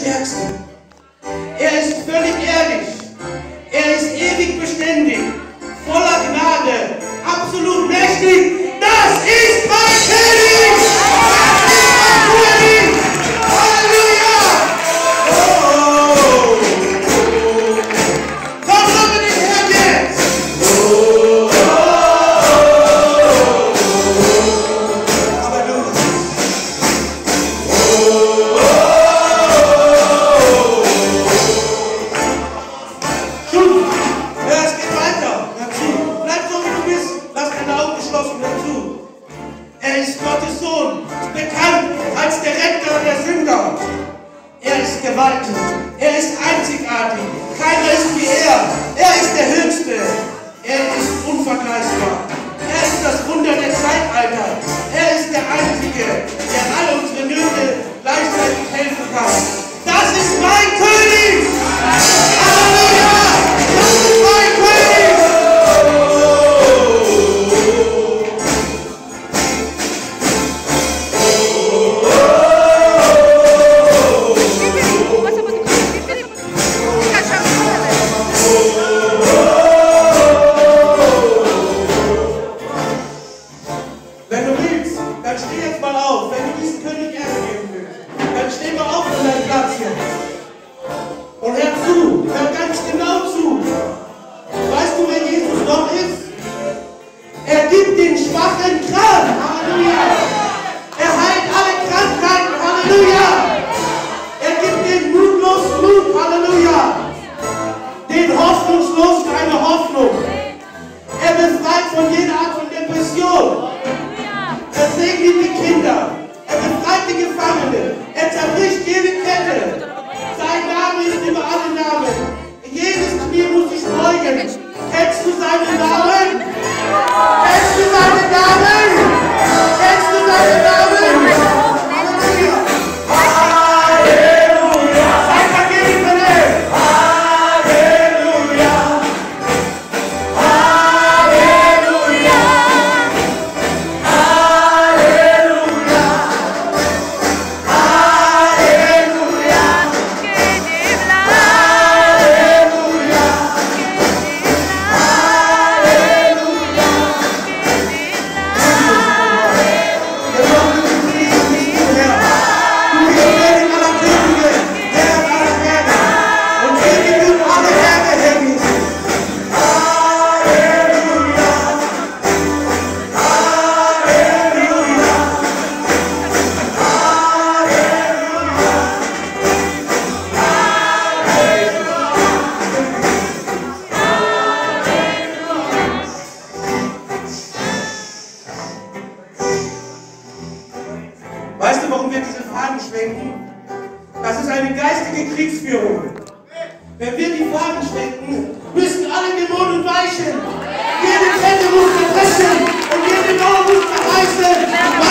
Stärkste. Er ist völlig ehrlich. Er ist ewig beständig, voller Gnade, absolut mächtig. Das ist mein König! Das ist mein König! Halleluja! Oh! Komm, lobe den Herrn jetzt! Oh! Halleluja! Schon! Ja, es geht weiter. Hör zu. Bleib so, wie du bist. Lass deine Augen geschlossen. Hör zu. Er ist Gottes Sohn, bekannt als der Retter der Sünder. Er ist gewaltig. Er ist einzigartig. Keiner ist wie er. Er ist der Höchste. Er ist unvergleichbar. Er ist das Wunder der Zeitalter. Er ist der Einzige, der all unsere Nöte gleichzeitig helfen kann. Das ist mein König! Halleluja! Das ist mein König! Wenn du willst, dann steh jetzt mal auf. Wenn du diesen König Ehre geben willst, dann steh mal auf von deinem Platz jetzt. Und hör zu, hör ganz genau zu. Weißt du, wer Jesus noch ist? Er gibt den Schwachen Kraft. Halleluja. Er heilt alle Krankheiten. Halleluja. Er gibt den Mutlosen Mut. Halleluja. Den Hoffnungslosen eine Hoffnung. Er befreit von jeder Art von Depression. Er segnet die Kinder. Er befreit die Gefangenen. Er zerbricht jede Kette. Sein Name ist über alle Namen. Jedes Knie muss sich beugen. Kennst du seinen Namen? Kennst du seinen Namen? Kennst du seinen Namen? Halleluja! Halleluja! Sei vergeben, bitte! Halleluja! Halleluja! Halleluja! Halleluja! Weißt du, warum wir diese Fahnen schwenken? Das ist eine geistige Kriegsführung. Wenn wir die Fahnen schwenken, müssen alle Dämonen weichen. Jede Kette muss zerbrechen und jede Mauer muss zerreißen.